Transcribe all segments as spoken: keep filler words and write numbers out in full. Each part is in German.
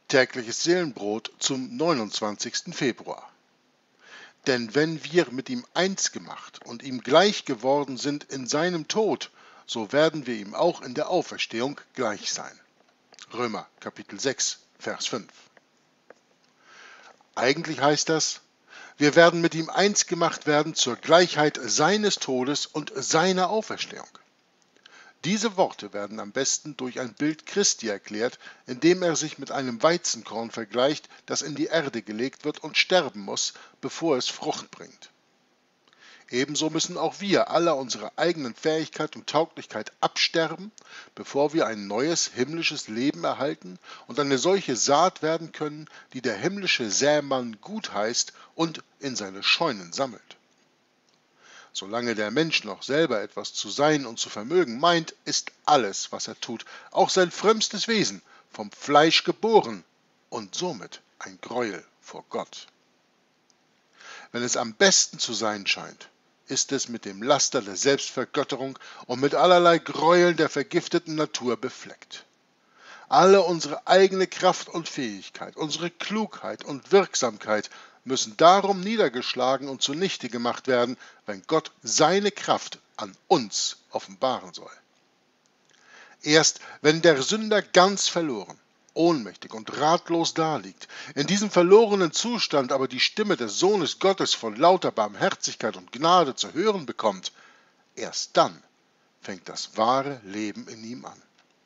Tägliches Seelenbrot zum neunundzwanzigsten Februar. Denn wenn wir mit ihm eins gemacht und ihm gleich geworden sind in seinem Tod, so werden wir ihm auch in der Auferstehung gleich sein. Römer Kapitel sechs, Vers fünf. Eigentlich heißt das, wir werden mit ihm eins gemacht werden zur Gleichheit seines Todes und seiner Auferstehung. Diese Worte werden am besten durch ein Bild Christi erklärt, indem er sich mit einem Weizenkorn vergleicht, das in die Erde gelegt wird und sterben muss, bevor es Frucht bringt. Ebenso müssen auch wir alle unsere eigenen Fähigkeit und Tauglichkeit absterben, bevor wir ein neues himmlisches Leben erhalten und eine solche Saat werden können, die der himmlische Sämann gut heißt und in seine Scheunen sammelt. Solange der Mensch noch selber etwas zu sein und zu vermögen meint, ist alles, was er tut, auch sein frömmstes Wesen, vom Fleisch geboren und somit ein Greuel vor Gott. Wenn es am besten zu sein scheint, ist es mit dem Laster der Selbstvergötterung und mit allerlei Gräueln der vergifteten Natur befleckt. Alle unsere eigene Kraft und Fähigkeit, unsere Klugheit und Wirksamkeit müssen darum niedergeschlagen und zunichte gemacht werden, wenn Gott seine Kraft an uns offenbaren soll. Erst wenn der Sünder ganz verloren, ohnmächtig und ratlos daliegt, in diesem verlorenen Zustand aber die Stimme des Sohnes Gottes von lauter Barmherzigkeit und Gnade zu hören bekommt, erst dann fängt das wahre Leben in ihm an.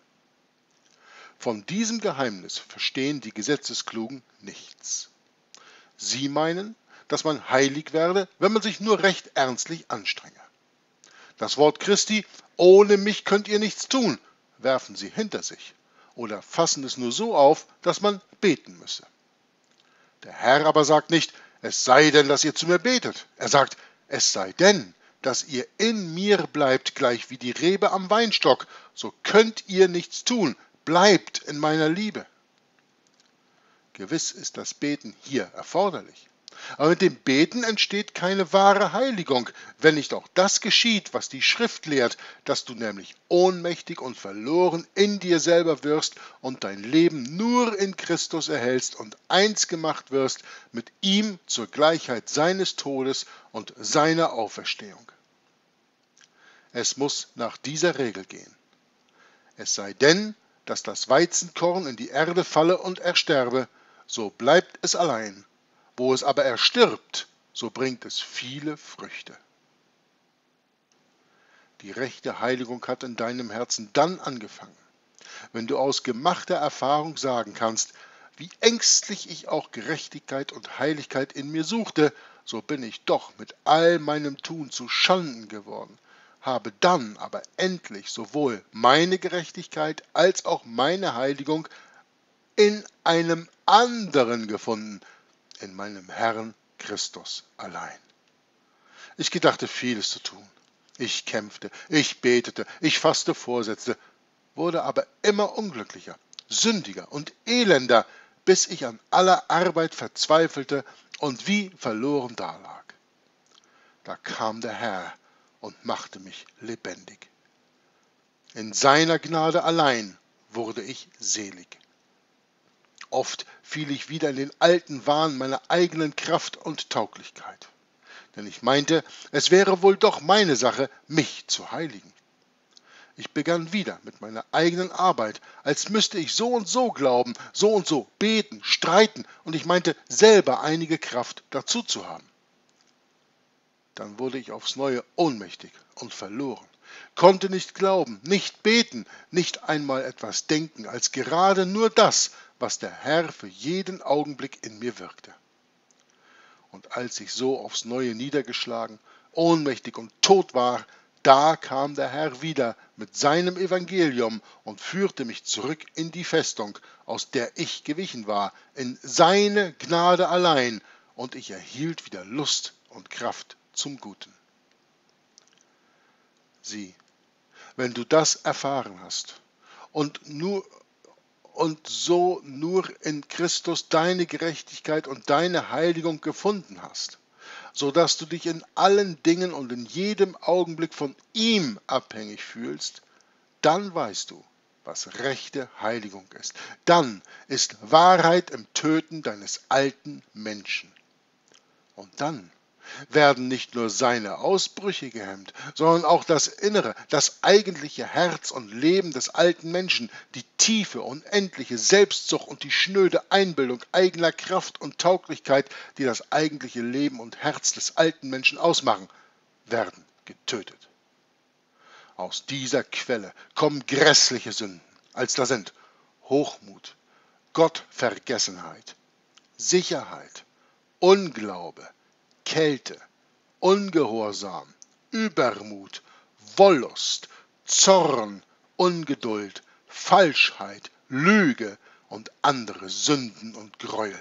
Von diesem Geheimnis verstehen die Gesetzesklugen nichts. Sie meinen, dass man heilig werde, wenn man sich nur recht ernstlich anstrenge. Das Wort Christi, ohne mich könnt ihr nichts tun, werfen sie hinter sich oder fassen es nur so auf, dass man beten müsse. Der Herr aber sagt nicht, es sei denn, dass ihr zu mir betet. Er sagt, es sei denn, dass ihr in mir bleibt, gleich wie die Rebe am Weinstock, so könnt ihr nichts tun, bleibt in meiner Liebe. Gewiss ist das Beten hier erforderlich. Aber mit dem Beten entsteht keine wahre Heiligung, wenn nicht auch das geschieht, was die Schrift lehrt, dass du nämlich ohnmächtig und verloren in dir selber wirst und dein Leben nur in Christus erhältst und eins gemacht wirst mit ihm zur Gleichheit seines Todes und seiner Auferstehung. Es muss nach dieser Regel gehen. Es sei denn, dass das Weizenkorn in die Erde falle und ersterbe, so bleibt es allein. Wo es aber erstirbt, so bringt es viele Früchte. Die rechte Heiligung hat in deinem Herzen dann angefangen, wenn du aus gemachter Erfahrung sagen kannst, wie ängstlich ich auch Gerechtigkeit und Heiligkeit in mir suchte, so bin ich doch mit all meinem Tun zu Schanden geworden, habe dann aber endlich sowohl meine Gerechtigkeit als auch meine Heiligung in einem anderen gefunden, in meinem Herrn Christus allein. Ich gedachte vieles zu tun. Ich kämpfte, ich betete, ich fasste Vorsätze, wurde aber immer unglücklicher, sündiger und elender, bis ich an aller Arbeit verzweifelte und wie verloren dalag. Da kam der Herr und machte mich lebendig. In seiner Gnade allein wurde ich selig. Oft fiel ich wieder in den alten Wahn meiner eigenen Kraft und Tauglichkeit. Denn ich meinte, es wäre wohl doch meine Sache, mich zu heiligen. Ich begann wieder mit meiner eigenen Arbeit, als müsste ich so und so glauben, so und so beten, streiten, und ich meinte, selber einige Kraft dazu zu haben. Dann wurde ich aufs Neue ohnmächtig und verloren, konnte nicht glauben, nicht beten, nicht einmal etwas denken, als gerade nur das, was der Herr für jeden Augenblick in mir wirkte. Und als ich so aufs Neue niedergeschlagen, ohnmächtig und tot war, da kam der Herr wieder mit seinem Evangelium und führte mich zurück in die Festung, aus der ich gewichen war, in seine Gnade allein, und ich erhielt wieder Lust und Kraft zum Guten. Sieh, wenn du das erfahren hast und nur und so nur in Christus deine Gerechtigkeit und deine Heiligung gefunden hast, so dass du dich in allen Dingen und in jedem Augenblick von ihm abhängig fühlst, dann weißt du, was rechte Heiligung ist. Dann ist Wahrheit im Töten deines alten Menschen. Und dann werden nicht nur seine Ausbrüche gehemmt, sondern auch das innere, das eigentliche Herz und Leben des alten Menschen, die tiefe, unendliche Selbstsucht und die schnöde Einbildung eigener Kraft und Tauglichkeit, die das eigentliche Leben und Herz des alten Menschen ausmachen, werden getötet. Aus dieser Quelle kommen grässliche Sünden, als da sind Hochmut, Gottvergessenheit, Sicherheit, Unglaube, Kälte, Ungehorsam, Übermut, Wollust, Zorn, Ungeduld, Falschheit, Lüge und andere Sünden und Gräuel.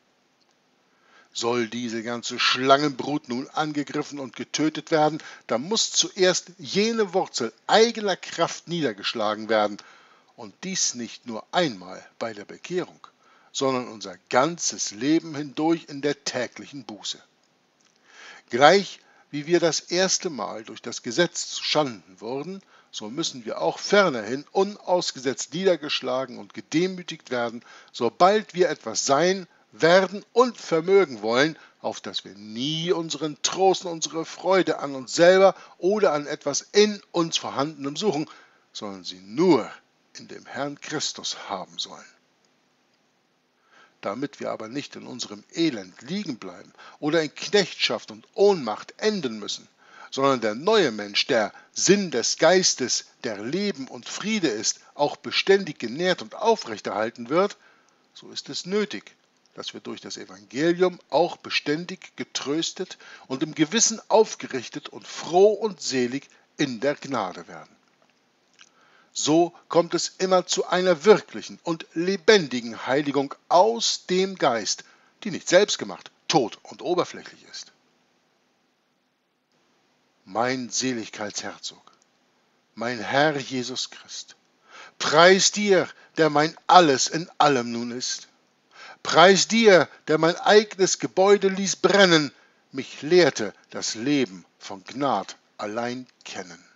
Soll diese ganze Schlangenbrut nun angegriffen und getötet werden, dann muss zuerst jene Wurzel eigener Kraft niedergeschlagen werden, und dies nicht nur einmal bei der Bekehrung, sondern unser ganzes Leben hindurch in der täglichen Buße. Gleich wie wir das erste Mal durch das Gesetz zuschanden wurden, so müssen wir auch fernerhin unausgesetzt niedergeschlagen und gedemütigt werden, sobald wir etwas sein, werden und vermögen wollen, auf das wir nie unseren Trost und unsere Freude an uns selber oder an etwas in uns Vorhandenem suchen, sondern sie nur in dem Herrn Christus haben sollen. Damit wir aber nicht in unserem Elend liegen bleiben oder in Knechtschaft und Ohnmacht enden müssen, sondern der neue Mensch, der Sinn des Geistes, der Leben und Friede ist, auch beständig genährt und aufrechterhalten wird, so ist es nötig, dass wir durch das Evangelium auch beständig getröstet und im Gewissen aufgerichtet und froh und selig in der Gnade werden. So kommt es immer zu einer wirklichen und lebendigen Heiligung aus dem Geist, die nicht selbstgemacht, tot und oberflächlich ist. Mein Seligkeitsherzog, mein Herr Jesus Christ, preis dir, der mein Alles in allem nun ist. Preis dir, der mein eigenes Gebäude ließ brennen, mich lehrte das Leben von Gnad allein kennen.